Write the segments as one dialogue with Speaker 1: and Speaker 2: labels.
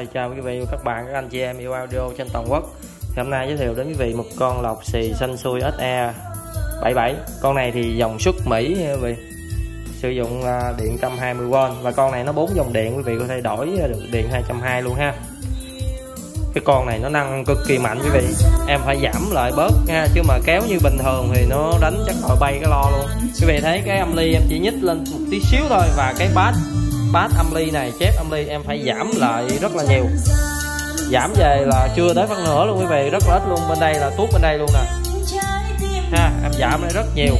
Speaker 1: chào quý vị và các bạn, các anh chị em yêu audio trên toàn quốc. Thì hôm nay giới thiệu đến quý vị một con lọc xì xanh xui SE 77. Con này thì dòng xuất Mỹ nha quý vị, sử dụng điện 120V và con này nó 4 dòng điện, quý vị có thể đổi được điện 220 luôn ha. Cái con này nó năng cực kỳ mạnh quý vị, em phải giảm lại bớt ha, chứ mà kéo như bình thường thì nó đánh chắc là bay cái lo luôn. Quý vị thấy cái âm ly em chỉ nhích lên một tí xíu thôi, và cái bass âm ly này, chép âm ly em phải giảm lại rất là nhiều, giảm về là chưa tới phân nửa luôn quý vị, rất là ít luôn. Bên đây là tuốt bên đây luôn nè ha, em giảm lại rất nhiều.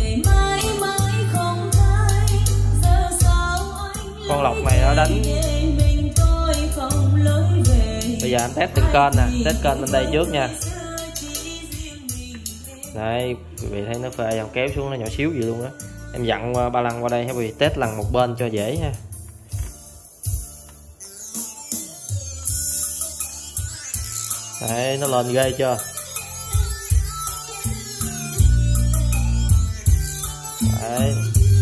Speaker 1: Con lọc này nó đánh. Bây giờ em test từng kênh nè, test kênh bên đây trước nha. Đây, quý vị thấy nó phê, em kéo xuống nó nhỏ xíu gì luôn đó. Em dặn ba lần qua đây, quý vị test lần một bên cho dễ ha. Đấy, nó lên ghê chưa. Đấy.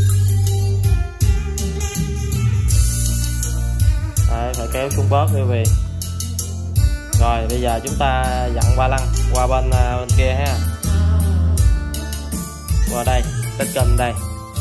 Speaker 1: Đấy, phải kéo xuống bớt quý vị. Rồi bây giờ chúng ta dặn ba lăng qua bên kia ha, qua đây test kênh đây.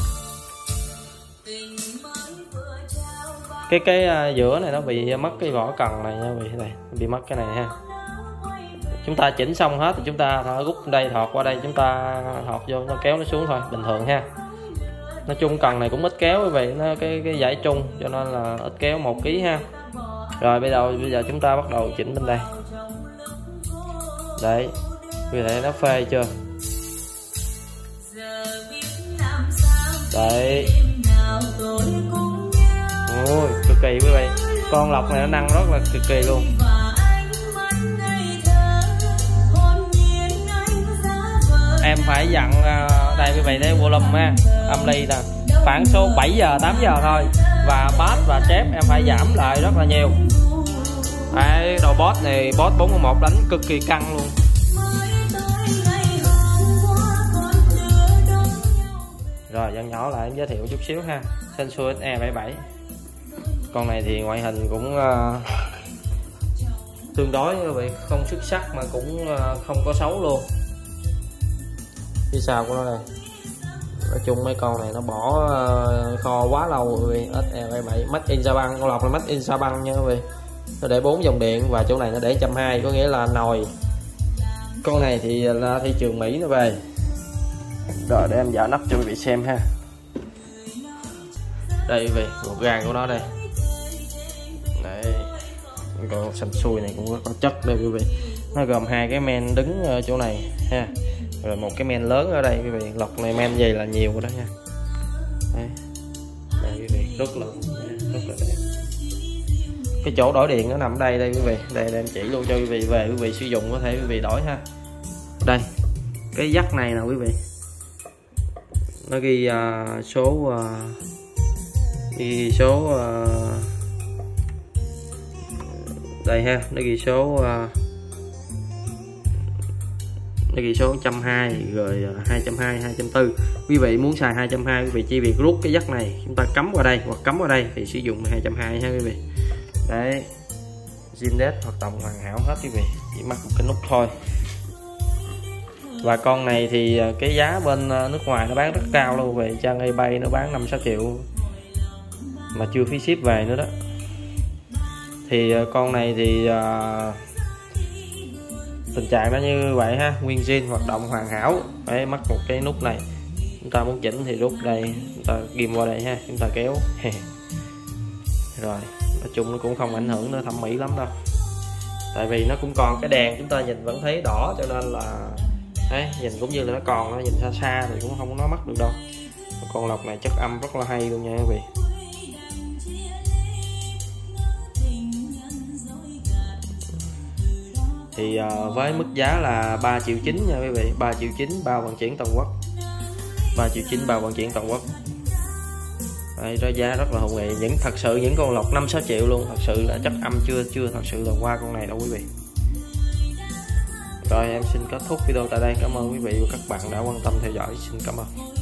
Speaker 1: Cái giữa này nó bị mất cái vỏ cần này nha quý vị, này bị mất cái này ha. Chúng ta chỉnh xong hết thì chúng ta rút đây, thọt qua đây, chúng ta thọt vô, nó kéo nó xuống thôi, bình thường ha. Nói chung cần này cũng ít kéo quý vị, nó cái giải trung cho nên là ít kéo 1 kg ha. Rồi bây giờ chúng ta bắt đầu chỉnh bên đây. Đấy, quý vị thấy nó phê chưa. Đấy. Ôi, cực kỳ quý vị. Con lọc này nó năng rất là cực kỳ luôn. Em phải dặn đây quý vị thấy volume ha, âm ly nè, khoảng số 7 giờ 8 giờ thôi, và bass và chép em phải giảm lại rất là nhiều. Đấy, đầu boss này boss 411 đánh cực kỳ căng luôn. Rồi dặn nhỏ lại em giới thiệu chút xíu ha, Sensu SE 77. Con này thì ngoại hình cũng tương đối quý vị, không xuất sắc mà cũng không có xấu luôn. Phía sau của nó đây, nói chung mấy con này nó bỏ kho quá lâu quý vị. SE 77 Made in Japan, con lọc là Made in Japan nha quý vị. Nó để 4 dòng điện và chỗ này nó để 120, có nghĩa là nồi. Con này thì là thị trường Mỹ nó về. Rồi để em giả nắp cho quý vị xem ha. Đây quý vị, ruột gan của nó đây. Đấy, con xanh xui này cũng có chất đây quý vị. Nó gồm 2 cái men đứng ở chỗ này ha, rồi 1 cái men lớn ở đây quý vị. Lọc này men gì là nhiều rồi đó nha. Đấy. Đây quý vị, rất là đẹp. Cái chỗ đổi điện nó nằm ở đây quý vị. Đây em chỉ luôn cho quý vị, về quý vị sử dụng có thể quý vị đổi ha. Đây, cái dắt này nè quý vị, nó ghi số đây ha, nó ghi số 120 rồi 220, 240. Quý vị muốn xài 220 quý vị chỉ việc rút cái dắt này, chúng ta cắm qua đây hoặc cắm qua đây thì sử dụng 220 ha quý vị. Đấy, Zindex hoạt động hoàn hảo hết quý vị, chỉ mắc một cái nút thôi. Và con này thì cái giá bên nước ngoài nó bán rất cao luôn về, trang eBay nó bán 5-6 triệu mà chưa phí ship về nữa đó. Thì con này thì tình trạng nó như vậy ha, nguyên zin hoạt động hoàn hảo. Đấy, mắc một cái nút này, chúng ta muốn chỉnh thì rút đây, chúng ta ghim qua đây ha, chúng ta kéo. Rồi nói chung nó cũng không ảnh hưởng đến thẩm mỹ lắm đâu, tại vì nó cũng còn cái đèn chúng ta nhìn vẫn thấy đỏ, cho nên là đấy, nhìn cũng như là nó còn, nó nhìn xa xa thì cũng không nó mất được đâu. Con lọc này chất âm rất là hay luôn nha quý vị. Thì với mức giá là 3,9 triệu nha quý vị, 3,9 triệu bao vận chuyển toàn quốc, 3,9 triệu bao vận chuyển toàn quốc. Đây, đó giá rất là hùng nghị. Thật sự những con lọc 5-6 triệu luôn, thật sự là chất âm chưa thật sự là qua con này đâu quý vị. Rồi em xin kết thúc video tại đây, cảm ơn quý vị và các bạn đã quan tâm theo dõi, xin cảm ơn.